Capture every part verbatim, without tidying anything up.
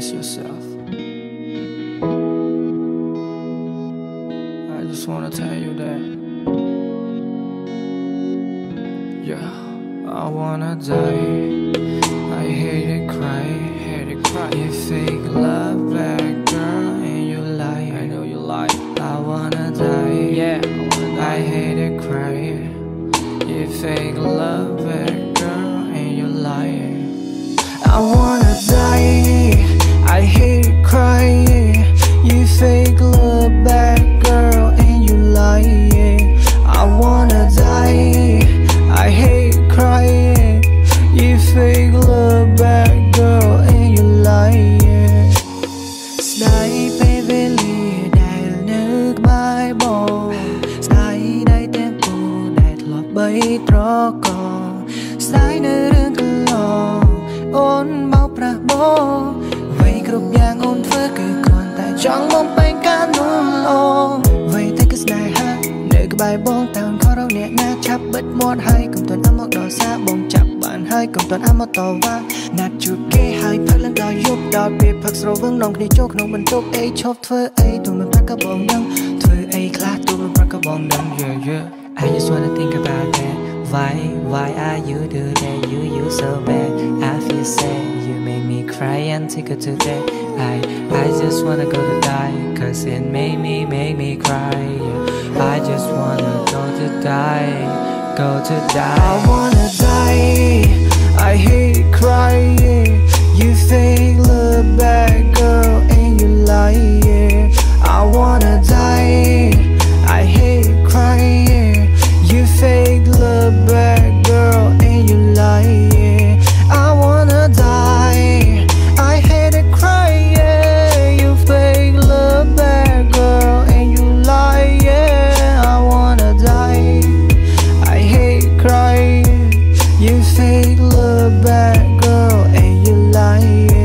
miss yourself. I just wanna tell you that, yeah, I wanna die. I hate it, cry, hate it, cry. You fake love, bad girl, and you lie. I know you lie. I wanna die, yeah, I wanna die. I hate it, cry. You fake love, bad girl, and you lie. I wanna die. I hate it, cry. You fake love, bad girl, and you lie. I wanna die. I hate it, cry. You fake love, bad girl, and you lie. Stay baby,ដែលនៅក្បែរបងស្ដាយដៃទាំងគូដែលធ្លាប់បីត្រកងស្ដាយនៅរឿងកន្លងអូនបោកប្រាស់បងអ្វីគ្រប់យ៉ាងអូនធ្វើគឺគ្រាន់តែចង់បំពេញការនោះល្អអ្វីតែគឺស្នេហានៅក្បែរបងតើខរោអ្នកណាឆាប់បិទមាត់ហើយកុំទាន់អាមកដល់សាបងចាប់បានហើយកុំទាន់អាមកតវ៉ាណាត់ជួបគេហើយផឹកឡើងដល់យប់ដល់ពេលផឹកស្រវឹងនំគ្នាចូលក្នុងបន្ទប់អីឈប់ធ្វើអីទូមិនប្រាក់ក៏បងដឹងធ្វើអីខ្លះទូមិនប្រាក់ក៏បងដឹង yeah yeah I just wanna think about that why why are you do that you you so bad I feel sad you make me cry and take it to that I I just wanna go to die cause it made me make me cry yeah. I just wanna go to die go to die I wanna die I hate crying you fake love bad girl and you lie yeah. I wanna die I hate crying you fake love bad girl and you lie yeah. I wanna die I hate it crying you fake love bad girl and you lie yeah. I wanna die I hate crying you fake love bad girl and you lie yeah.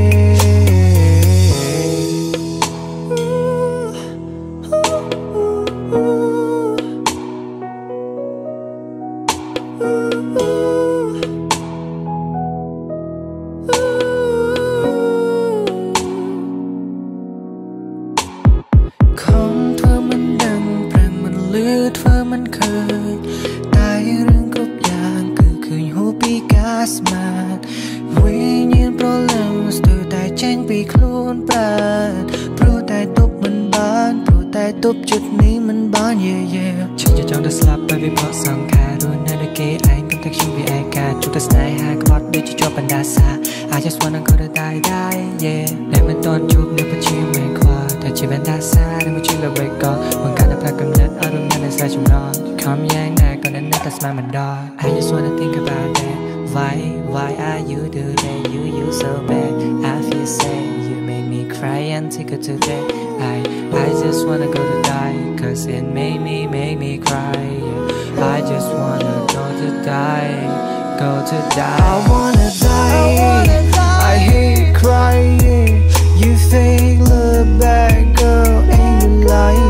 Không thơ mình đừng rằng mình lướt thơ mình khơi tai rừng cốc giang cứ khơi hô bi gas mad vì nhiên problems từ tai tranh bị khôn bad pro tai tụp mình bán pro tai tụp chút ní mình bán yeah yeah chẳng cho trong đất slap bởi vì bỏ sang khá rồi nơi đây kế anh không thể chung vì ai cả chúng ta snai hai cái bọt để cho cho bạn đa xa I just wanna go to die die yeah để mình tôn chụp nếu phải chịu mình quaแต่ชีวิตด้านซ้ายไม่ช่วยเราไว้ก่อนบางการพลักกำลังอารมณ์นั้นในสายชุมนอนคำยังไงก็นั้นแต่สมัยมันดอ I just wanna think about that why why are you do that you you so bad I feel sad you make me cry and take it to that I I just wanna go to die cause it made me make me cry yeah. I just wanna go to die go to die I wanna die I, wanna die. I hate crying you fake love bad girl and you lie